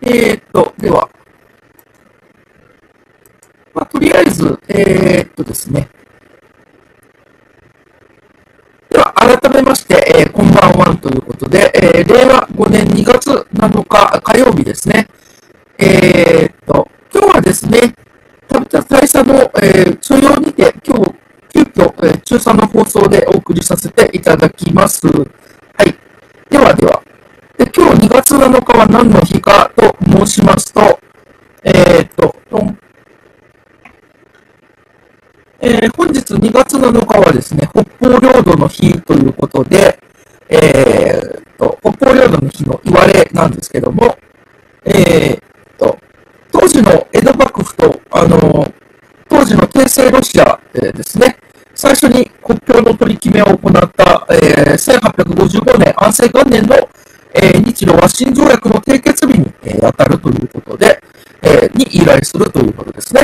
では、とりあえず、ですね。では、改めまして、こんばんはということで、令和5年2月7日火曜日ですね。今日はですね、旅田大佐の、所要にて、今日、急遽、中3の放送でお送りさせていただきます。はい。では、で今日2月7日は何の日かと申しますと、本日2月7日はですね、北方領土の日ということで、北方領土の日の言われなんですけども、当時の江戸幕府と、当時の帝政ロシアでですね、最初に国境の取り決めを行った、1855年、安政元年の、日露和親条約の締結日に、当たるということで、に依頼するということですね。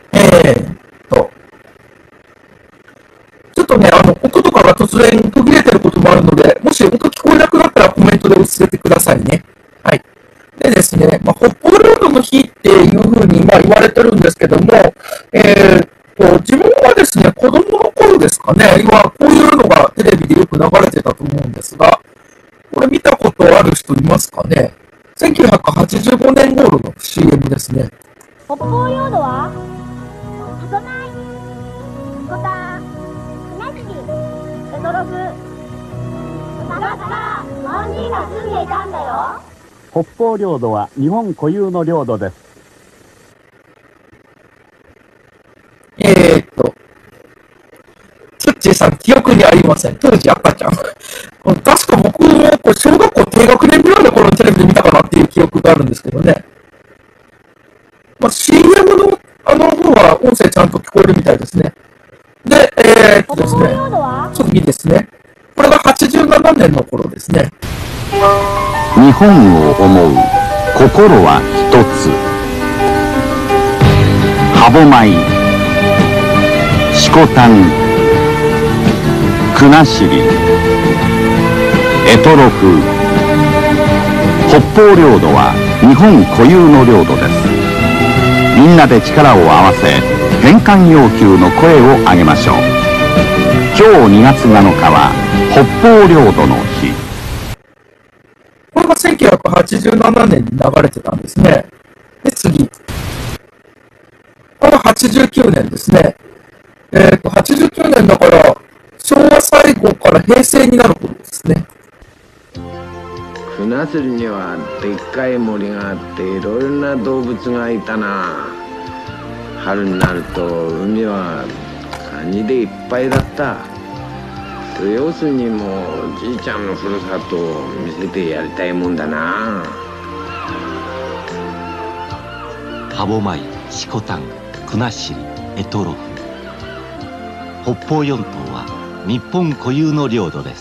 ちょっとね、音とかが突然途切れてることもあるので、もし音聞こえなくなったらコメントで教えてくださいね。はい。でですね、北方領土の日っていうふうに言われてるんですけども、自分はですね、子供の頃ですかね、今こういうのがテレビでよく流れてたと思うんですが、これ見たことある人いますかね。1985年頃の CM ですね。 北方領土は瀬戸内、コタ、国後、択捉、昔から日本人が住んでいたんだよ。 北方領土は日本固有の領土です。 ツッチーさん、記憶にありません。当時赤ちゃん。確か僕も小学校低学年ぐらいの頃にテレビで見たかなっていう記憶があるんですけどね。CM の方は音声ちゃんと聞こえるみたいですね。で、ですね、次ですね。これが87年の頃ですね。 日本を思う心は一つ。歯舞、色丹、国後、択捉。北方領土は日本固有の領土です。みんなで力を合わせ返還要求の声を上げましょう。今日2月7日は北方領土の日。 これが1987年に流れてたんですね。で、次。これが89年ですね。89年だから、昭和最後から平成になる頃ですね。 国後にはでっかい森があっていろいろな動物がいたな。春になると海はカニでいっぱいだった。要するにもうじいちゃんのふるさとを見せてやりたいもんだな。 歯舞、色丹、国後、択捉。北方四島は日本固有の領土です。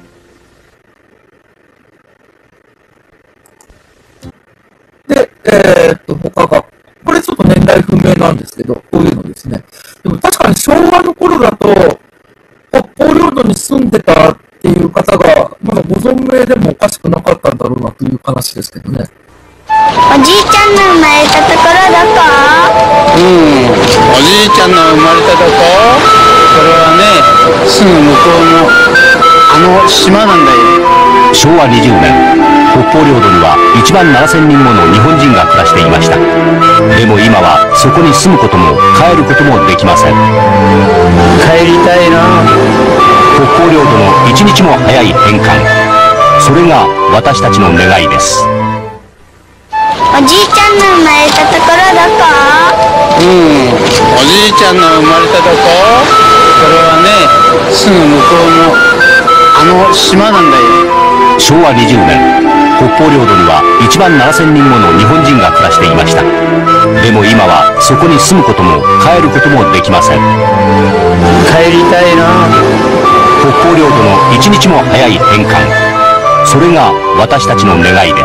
で、他が、これちょっと年代不明なんですけど、こういうのですね。でも確かに昭和の頃だと、北方領土に住んでたっていう方が、まだご存命でもおかしくなかったんだろうなという話ですけどね。 おじいちゃんの生まれたところどこ？ おじいちゃんの生まれたとこ、それはね、すぐ向こうの島なんだよ。 昭和20年、北方領土には1万7000人もの日本人が暮らしていました。でも今はそこに住むことも帰ることもできません。 帰りたいな。 北方領土の一日も早い返還、それが私たちの願いです。 おじいちゃんの生まれたところどこ？ おじいちゃんの生まれたとこ、それはね、すぐ向こうの島なんだよ。 昭和20年、北方領土には1万7000人もの日本人が暮らしていました。でも今はそこに住むことも帰ることもできません。 帰りたいな。 北方領土の一日も早い返還、それが私たちの願いです。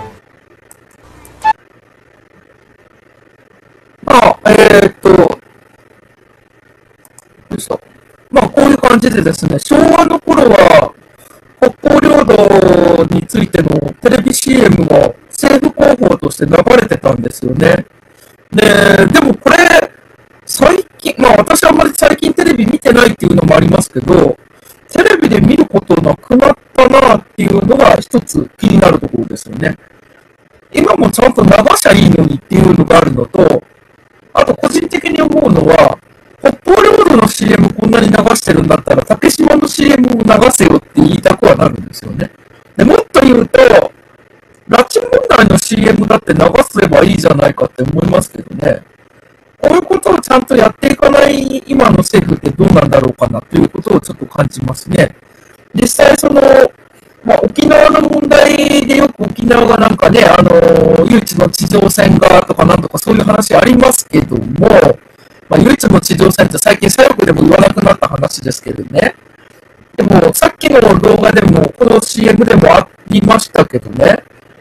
こういう感じでですね、昭和の頃は、北方領土についてのテレビ CM も政府広報として流れてたんですよね。でもこれ、最近、まあ私はあんまり最近テレビ見てないっていうのもありますけど、テレビで見ることなくなったなっていうのが一つ気になるところですよね。今もちゃんと流しゃいいのにっていうのがあるのと、あと個人的に思うのは、北方領土の CM こんなに流してるんだったら、竹島の CM を流せよって言いたくはなるんですよね。で、もっと言うと、拉致問題の CM だって流せばいいじゃないかって思いますけどね。こういうことをちゃんとやっていかない今の政府ってどうなんだろうかなということをちょっと感じますね。実際沖縄の問題でよく沖縄がなんかね、唯一の地上戦がとかなんとかそういう話ありますけども、唯一の地上戦って最近左翼でも言わなくなった話ですけどね。でも、さっきの動画でも、この CM でもありましたけどね、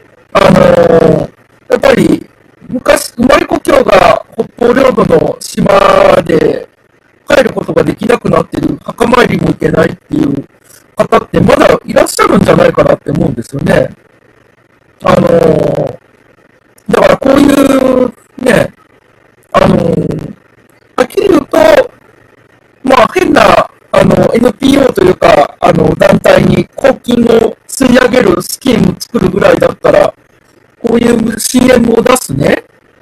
やっぱり、昔、生まれ故郷が北方領土の島で帰ることができなくなっている、墓参りも行けないっていう方ってまだいらっしゃるんじゃないかなって思うんですよね。だからこういうね、はっきり言うと、変な、NPO というか、団体に公金を吸い上げるスキーム作るぐらいだったら、こういう CM を出すね、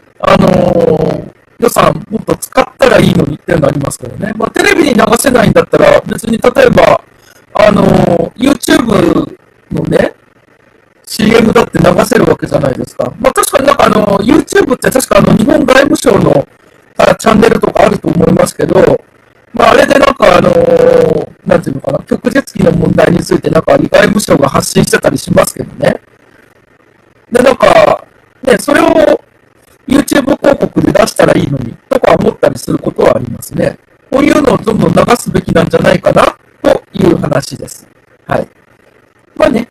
予算もっと使ったらいいのにっていうのありますけどね。テレビに流せないんだったら、別に例えば、YouTube のね、CM だって流せるわけじゃないですか。確かになんかYouTube って確か日本外務省のチャンネルとかあると思いますけど、あれでなんかなんていうのかな、旭日旗の問題についてなんか外務省が発信してたりしますけどね。で、なんか、ね、それを YouTube 広告で出したらいいのに、とか思ったりすることはありますね。こういうのをどんどん流すべきなんじゃないかな、という話です。はい。で、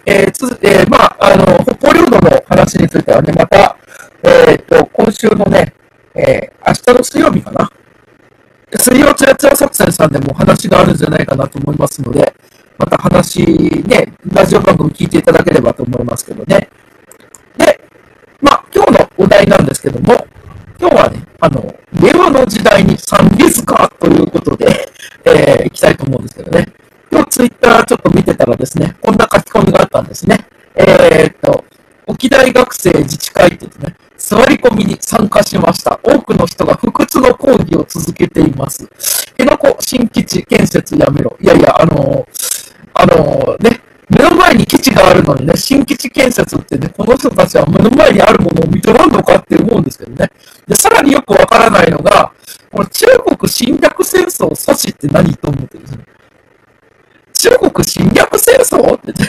北方領土の話についてはね、また、今週のね、明日の水曜日かな。水曜つやつや作戦さんでも話があるんじゃないかなと思いますので、また話ね、ラジオ番組聞いていただければと思いますけどね。で、今日のお題なんですけども、今日はね、令和の時代に賛美図かということで、いきたいと思うんですけどね。今日ツイッターちょっと見てたらですね、こんな書き込みがあったんですね。沖大学生自治会って言ってね、座り込みに参加しました。多くの人が不屈の抗議を続けています。辺野古新基地建設やめろ。いやいや、ね、目の前に基地があるのにね、新基地建設ってね、この人たちは目の前にあるものを認めるのかって思うんですけどね。で、さらによくわからないのが、これ中国侵略戦争阻止って何と思ってるんですね。中国侵略戦争って言って、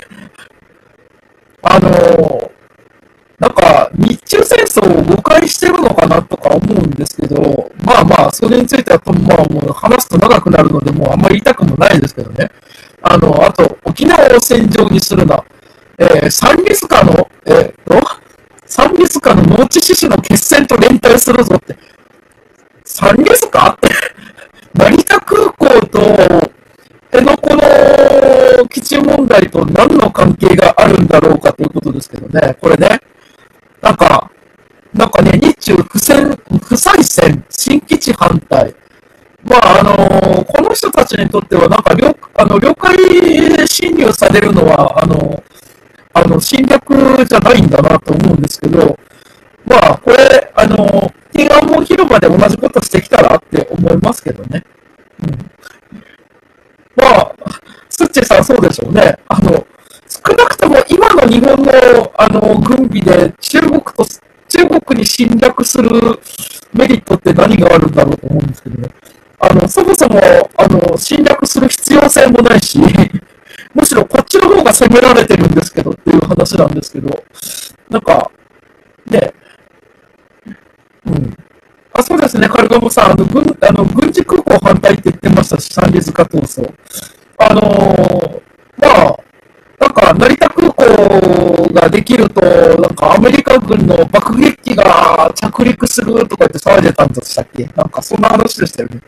なんか、日中戦争を誤解してるのかなとか思うんですけど、それについては、もう話すと長くなるので、もうあんまり言いたくもないですけどね。あと、沖縄を戦場にするな。サンリスカの農地獅子の決戦と連帯するぞって。サンリスカって、成田空港と、辺野古の基地問題と何の関係があるんだろうかということですけどね。これね。なんかね、日中不再戦、新基地反対。この人たちにとっては、なんか領海侵入されるのは、侵略じゃないんだなと思うんですけど、これ、天安門広場で同じことしてきたらって思いますけどね。スッチーさんそうでしょうね。少なくとも今の日本の、軍備で中国に侵略するメリットって何があるんだろうと思うんですけどね。そもそも、侵略する必要性もないし、むしろこっちの方が攻められてるんですけどっていう話なんですけど、なんか、ね、そうですね、カルガモさん、軍事空港反対って言ってましたし、三里塚闘争。なんか、成田空港ができると、なんかアメリカ軍の爆撃機が着陸するとか言って騒いでたんでしたっけ？なんかそんな話でしたよね。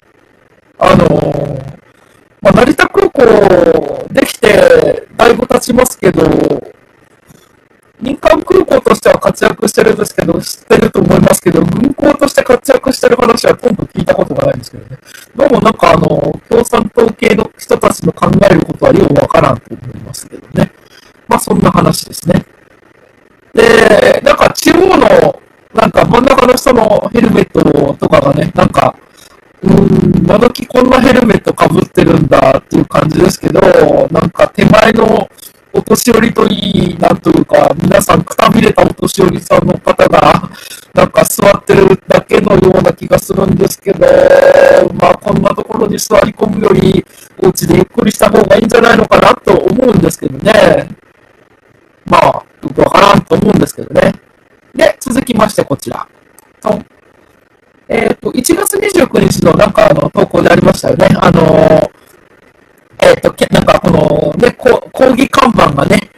成田空港できてだいぶ経ちますけど、民間空空港としては活躍してるんですけど、知ってると思いますけど、軍港として活躍してる話はほとんど聞いたことがないんですけどね。どうもなんか共産党系の人たちの考えることはようわからんと思いますけどね。まあそんな話ですね。で、なんか中央の、なんか真ん中の人のヘルメットとかがね、なんか、今時こんなヘルメット被ってるんだっていう感じですけど、なんか手前のお年寄りといい、なんというか、皆さんくたびれたお年寄りさんの方が、なんか座ってるだけのような気がするんですけど、まあこんなところに座り込むより、お家でゆっくりした方がいいんじゃないのかなと思うんですけどね。まあ、よくわからんと思うんですけどね。で、続きましてこちら。1月29日のなんか投稿でありましたよね。なんかこのね、抗議看板がね、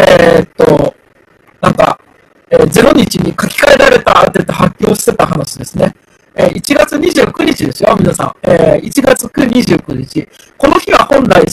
なんか、0日に書き換えられたって言って発表してた話ですね。1月29日ですよ、皆さん。1月29日。この日は本来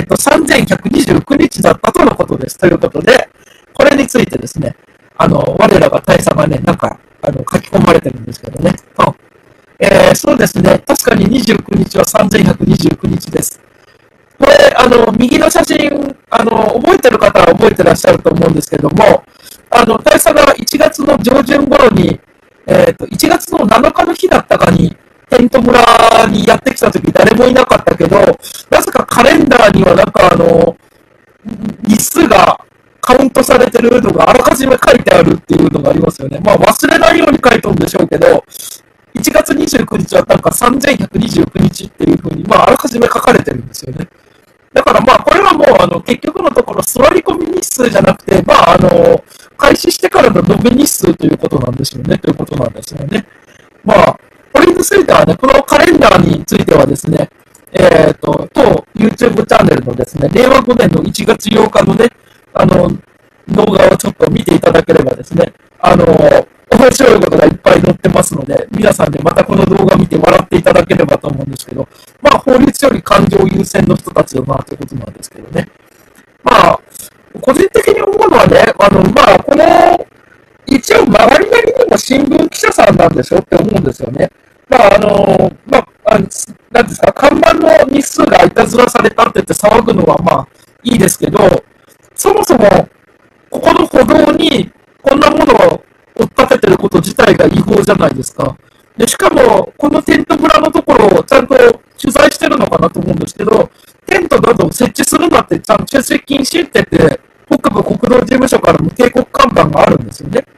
3129日だったとのことです。ということで、これについてですね、我らが大佐がね、なんか、書き込まれてるんですけどね。そうですね。確かに29日は3129日です。これ、右の写真、覚えてる方は覚えてらっしゃると思うんですけども、大佐が1月の上旬頃に、1月の7日の日だったかに、テント村にやってきた時誰もいなかったけど、なぜかカレンダーにはなんか日数がカウントされてるのがあらかじめ書いてあるっていうのがありますよね。まあ忘れないように書いてるんでしょうけど、1月29日はなんか3129日っていう風に、まああらかじめ書かれてるんですよね。だからまあこれはもう結局のところ座り込み日数じゃなくて、まあ開始してからの延べ日数ということなんですよね、ということなんですよね。まあ、これについてはね、このカレンダーについてはですね、当 YouTube チャンネルのですね、令和5年の1月8日のね、動画をちょっと見ていただければですね、面白いことがいっぱい載ってますので、皆さんでまたこの動画見て笑っていただければと思うんですけど、まあ、法律より感情優先の人たちだなということなんですけどね。まあ、個人的に思うのはね、まあ、この、一応曲がりなりにも新聞記者さんなんでしょって思うんですよね。まあ、なんですか、看板の日数がいたずらされたって言って騒ぐのはまあ、いいですけど、そもそも、ここの歩道にこんなものを追っ立ててること自体が違法じゃないですか。で、しかも、このテント村のところをちゃんと取材してるのかなと思うんですけど、テントなどを設置するなってちゃんと駐車禁止って言って、北部国道事務所からの警告看板があるんですよね。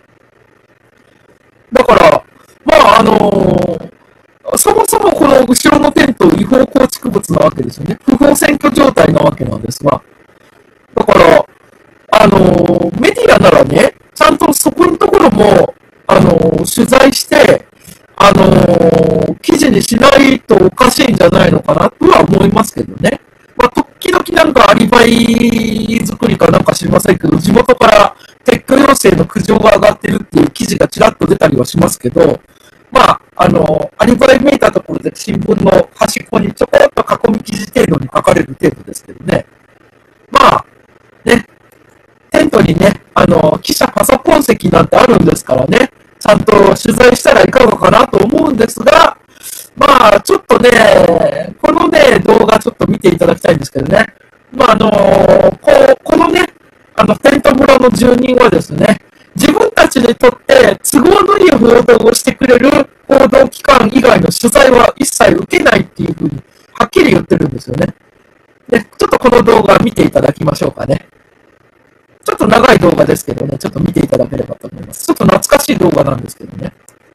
だから、まあそもそもこの後ろのテント違法構築物なわけですよね。不法占拠状態なわけなんですが。だから、メディアならね、ちゃんとそこのところも、取材して、記事にしないとおかしいんじゃないのかなとは思いますけどね。まあ、時々なんかアリバイ作りかなんか知りませんけど、地元から撤去要請の苦情が上がってるっていう記事がちらっと出たりはしますけど、まあ、アリバイめいたところで新聞の端っこにちょこっと囲み記事程度に書かれる程度ですけどね。まあ、ね、テントにね、記者パソコン席なんてあるんですからね、ちゃんと取材したらいかがかなと思うんですが、まあ、ちょっとね、このね、動画ちょっと見ていただきたいんですけどね。まあ、このね、テント村の住人はですね、自分たちにとって都合のいい報道をしてくれる報道機関以外の取材は一切受けないっていうふうにはっきり言ってるんですよね。で、ちょっとこの動画見ていただきましょうかね。ちょっと長い動画ですけどね、ちょっと見ていただければと思います。ちょっと懐かしい動画なんですけどね。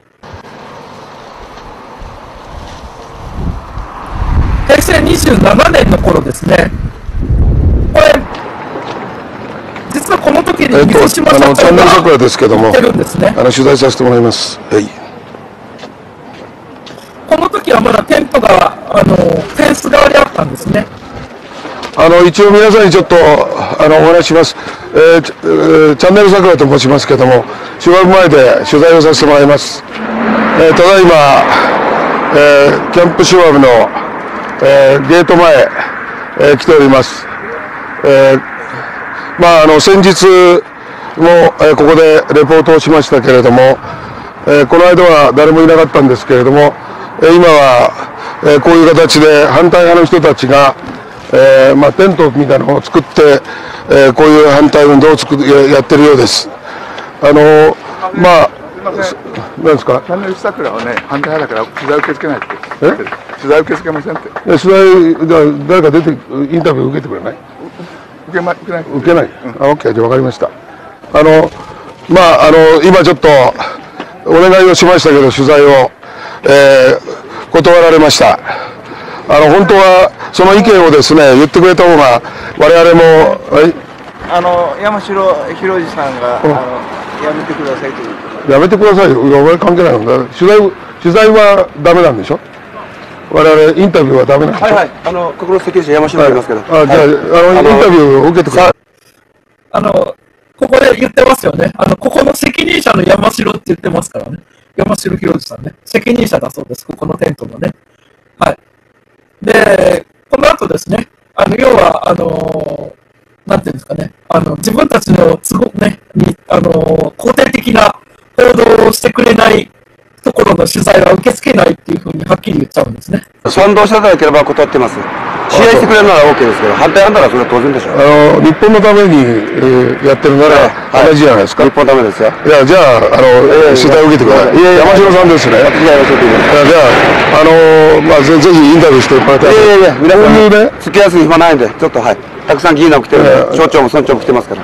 平成27年の頃ですね。これ、実はこの時に水島さんがチャンネル桜ですけども、 言ってるんですね。 取材させてもらいます。はい。 この時はまだテントが、フェンス側にあったんですね。 一応皆さんにちょっとお話しします。チャンネル桜と申しますけども、しばらく前で取材をさせてもらいます。ただいま、キャンプシュワブの、ゲート前、来ております。まあ先日も、ここでレポートをしましたけれども、この間は誰もいなかったんですけれども、今は、こういう形で反対派の人たちが、テントみたいなのを作って、こういう反対運動をやってるようです。なんですか。 チャンネル桜はね、反対派だから取材受け付けないって。取材受け付けませんって。 取材、誰か出て、インタビュー受けてくれない？ 受けない。 受けない。OK、じゃあ分かりました。今ちょっとお願いをしましたけど、取材を、断られました。本当はその意見をですね、言ってくれた方が、我々も、 山城博二さんが、やめてくださいという。 やめてくださいよ。俺関係ないのだ。取材はダメなんでしょ。我々インタビューはダメなんでしょ。 はいはい。ここの責任者山城と言いますけど。 じゃあ、インタビューを受けてください。 ここで言ってますよね。ここの責任者の山城って言ってますからね。山城博二さんね。責任者だそうです。ここのテントのね。はい。で、この後ですね、要は、なんていうんですかね、自分たちの都合ね、肯定的な報道をしてくれないところの取材は受け付けないっていうふうにはっきり言っちゃうんですね。 賛同していただければ断ってます。支援してくれるなら OK ですけど、反対なんだらそれは当然でしょう。 日本のために、やってるなら同じじゃないですか。 日本のためですよ。 いや、じゃあ、取材を受けてください。山城さんですね。じゃあ、ぜひインタビューしてもらいたい。 皆さん、付き合わせに暇ないんで、ちょっとはい。たくさん議員が来てるんで、省庁も村長も来てますから。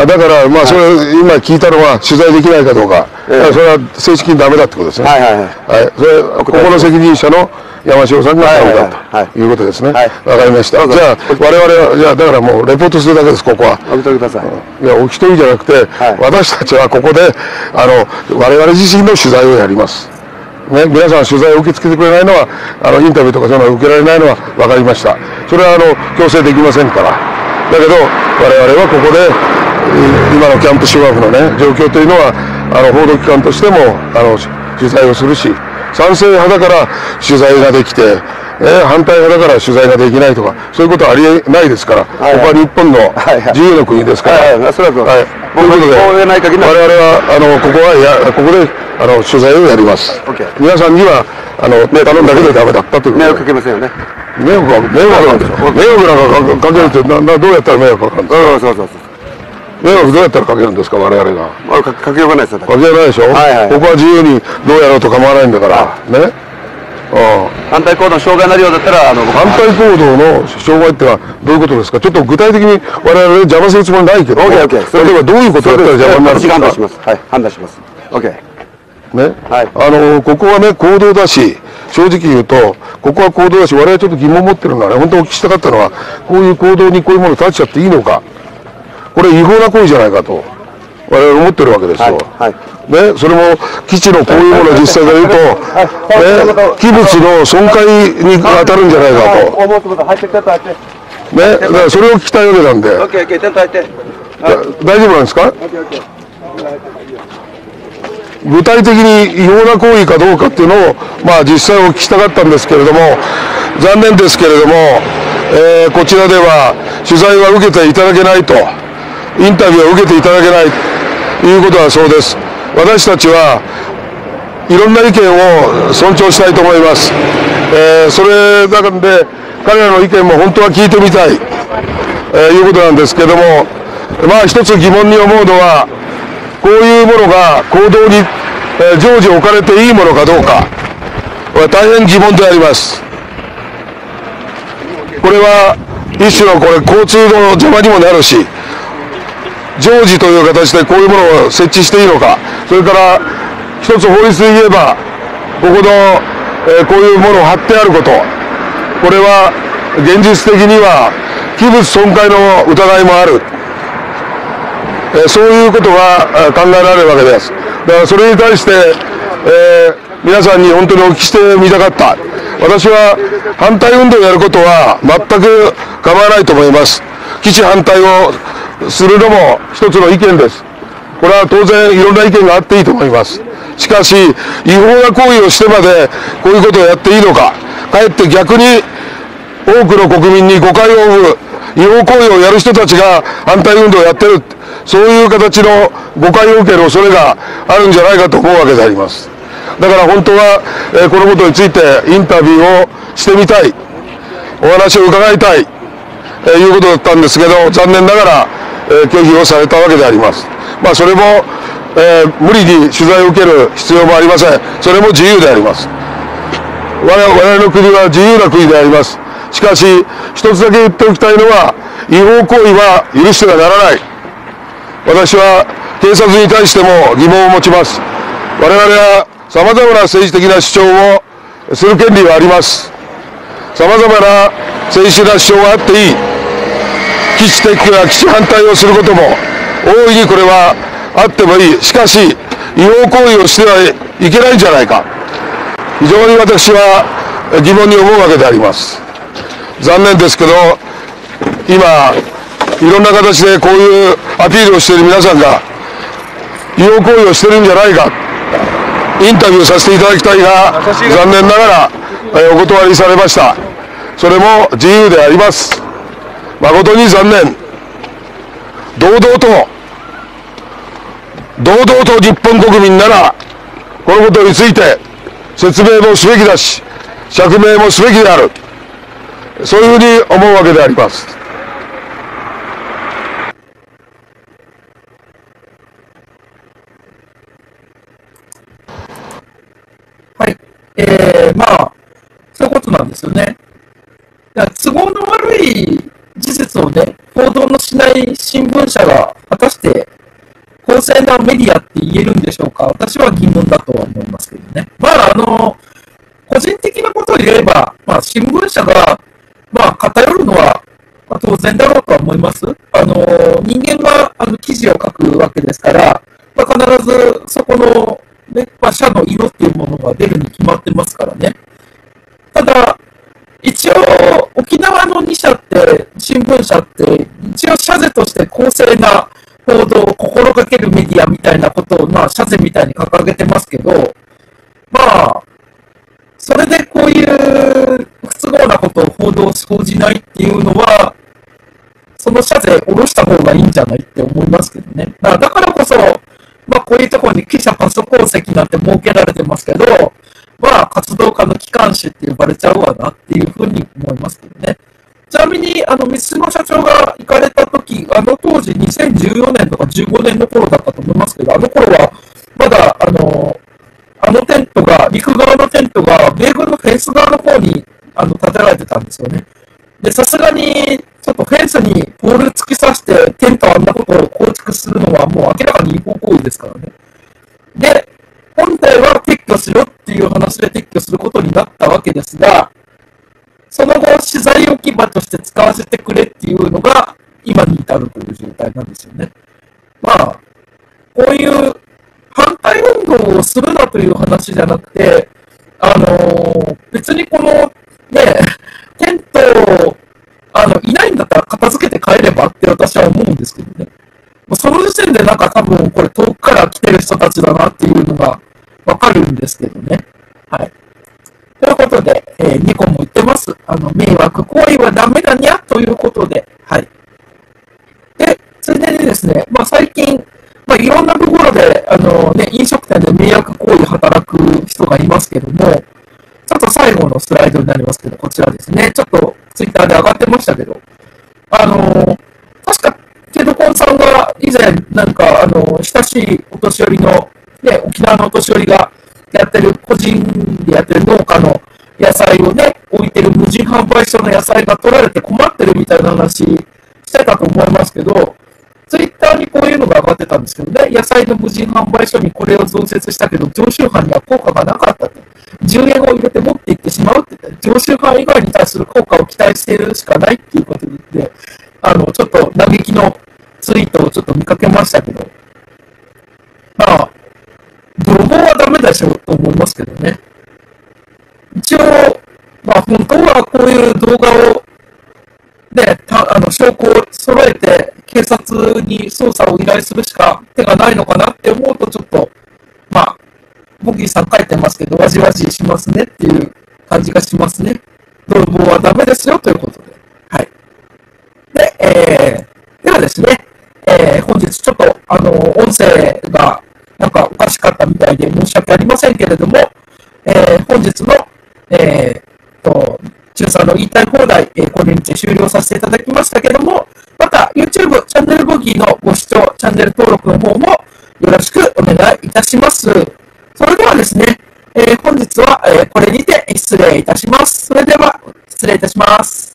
だから、それ、今聞いたのは、取材できないかどうか。それは正式にダメだってことですね。それ、ここの責任者の山城さんがダメだということですね。わかりました。じゃあ、我々は、じゃあ、だからもう、レポートするだけです、ここは。 お一人ください。 いや、お一人じゃなくて、私たちはここで、我々自身の取材をやります。ね、皆さん取材を受け付けてくれないのは、インタビューとかそういうのを受けられないのは分かりました。それは強制できませんから。だけど、我々はここで、今のキャンプ芝生のね、状況というのは、報道機関としても、取材をするし、賛成派だから取材ができて、反対派だから取材ができないとか、そういうことはありえないですから、ここは日本の自由の国ですから。ということで、我々はここで取材をやります。皆さんには頼んだけどダメだったという。 迷惑かけませんよね。 迷惑なんかかけるって、どうやったら迷惑かけるんですか。そう。迷惑どうやったらかけるんですか、我々が。 かけようがないですよ。 かけようがないでしょ。ここは自由にどうやろうと構わないんだから。ね。 反対行動の障害になるようだったら、 反対行動の障害ってのはどういうことですか。ちょっと具体的に我々邪魔するつもりないけど、例えばどういうことだったら邪魔になるんですか。 判断します。はい、判断します。OK。 ね、ここはね、行動だし、正直言うと、ここは行動だし、我々ちょっと疑問を持ってるのはね、本当お聞きしたかったのは、こういう行動にこういうものを立ちちゃっていいのか、これ違法な行為じゃないかと、我々思ってるわけですよ。ね、それも基地のこういうものを実際で言うと、器物の損壊に当たるんじゃないかと。ね、だからそれを聞きたいわけなんで。大丈夫なんですか？具体的に違法な行為かどうかっていうのを、実際お聞きしたかったんですけれども、残念ですけれども、こちらでは取材は受けていただけないと、インタビューは受けていただけないということだそうです。私たちはいろんな意見を尊重したいと思います。それだからで彼らの意見も本当は聞いてみたい、いうことなんですけれども、一つ疑問に思うのは、こういうものが行動に、常時置かれていいものかどうか、これは大変疑問であります。これは一種の交通の邪魔にもなるし、常時という形でこういうものを設置していいのか、それから一つ法律で言えば、ここの、こういうものを貼ってあること、これは現実的には器物損壊の疑いもある。そういうことが考えられるわけです。だからそれに対して、皆さんに本当にお聞きしてみたかった。私は反対運動をやることは全く構わないと思います。基地反対をするのも一つの意見です。これは当然いろんな意見があっていいと思います。しかし違法な行為をしてまでこういうことをやっていいのか、かえって逆に多くの国民に誤解を生む違法行為をやる人たちが反対運動をやってる、 そういう形の誤解を受ける恐れがあるんじゃないかと思うわけであります。だから本当は、このことについてインタビューをしてみたい、お話を伺いたい、いうことだったんですけど、残念ながら、拒否をされたわけであります。それも、無理に取材を受ける必要もありません。それも自由であります。我々の国は自由な国であります。しかし、一つだけ言っておきたいのは、違法行為は許してはならない。私は警察に対しても疑問を持ちます。我々は様々な政治的な主張をする権利はあります。様々な政治的な主張があっていい。基地撤去や基地反対をすることも、大いにこれはあってもいい。しかし、違法行為をしてはいけないんじゃないか。非常に私は疑問に思うわけであります。残念ですけど、今、いろんな形でこういうアピールをしている皆さんが、違法行為をしているんじゃないか、インタビューさせていただきたいが、残念ながら、お断りされました。それも自由であります。誠に残念。堂々と日本国民なら、このことについて説明もすべきだし、釈明もすべきである。そういうふうに思うわけであります。 はい。そういうことなんですよね。都合の悪い事実をね、報道のしない新聞社が果たして公正なメディアって言えるんでしょうか。私は疑問だとは思いますけどね。個人的なことを言えば、新聞社が、偏るのは、当然だろうとは思います。人間が記事を書くわけですから、必ずそこの、ね、社の色っていうものが出るに決まってますからね。ただ、一応、沖縄の2社って、新聞社って、一応社是として公正な報道を心がけるメディアみたいなことを、社是みたいに掲げてますけど、それでこういう不都合なことを報じないっていうのは、その社是下ろした方がいいんじゃないって思いますけどね。だからこそ、こういうところに記者パソコン席なんて設けられてますけど、活動家の機関紙って呼ばれちゃうわなっていうふうに思いますけどね。ちなみに、三島社長が行かれた時、当時2014年とか15年の頃だったと思いますけど、頃は、まだ、テントが、陸側のテントが、米軍のフェンス側の方に、建てられてたんですよね。で、さすがに、ちょっとフェンスにポール突き刺して、テントあんなことを構築するのは、もう明らかに違法行為ですからね。で、本体は撤去しろっていう話で撤去することになったわけですが、その後、資材置き場として使わせてくれっていうのが、今に至るという状態なんですよね。こういう反対運動をするなという話じゃなくて、別にこの、ね、テント、いないんだったら片付けて帰ればって私は思うんですけどね。その時点で多分これ遠くから来てる人たちだなっていうのがわかるんですけどね。はい。ということで、ニコも言ってます。迷惑行為はダメだにゃということで、はい。で、ついでにですね、最近、いろんなところで、飲食店で迷惑行為働く人がいますけども、ちょっと最後のスライドになりますけど、こちらですね。ちょっとツイッターで上がってましたけど、確か、ケドコンさんが以前、親しいお年寄りの、ね、沖縄のお年寄りがやってる、個人でやってる農家の野菜をね、置いてる無人販売所の野菜が取られて困ってるみたいな話してたと思いますけど、ツイッターにこういうのが上がってたんですけどね、野菜の無人販売所にこれを増設したけど、常習犯には効果がなかったと。10円を入れて持っていってしまうって言って、常習犯以外に対する効果を期待しているしかないっていうことで言って、ちょっと嘆きのツイートをちょっと見かけましたけど、泥棒はダメでしょと思いますけどね。一応、本当はこういう動画を、ね、証拠を揃えて警察に捜査を依頼するしか手がないのかなって思うとちょっと、ボギーさん書いてますけど、わじわじしますねっていう感じがしますね。泥棒はダメですよということで。はい。で、ではですね、本本日ちょっと、音声がなんかおかしかったみたいで申し訳ありませんけれども、本日の、中3の言いたい放題、これにて終了させていただきましたけども、また YouTube チャンネルボギーのご視聴、チャンネル登録の方もよろしくお願いいたします。それではですね、本日は、これにて失礼いたします。それでは失礼いたします。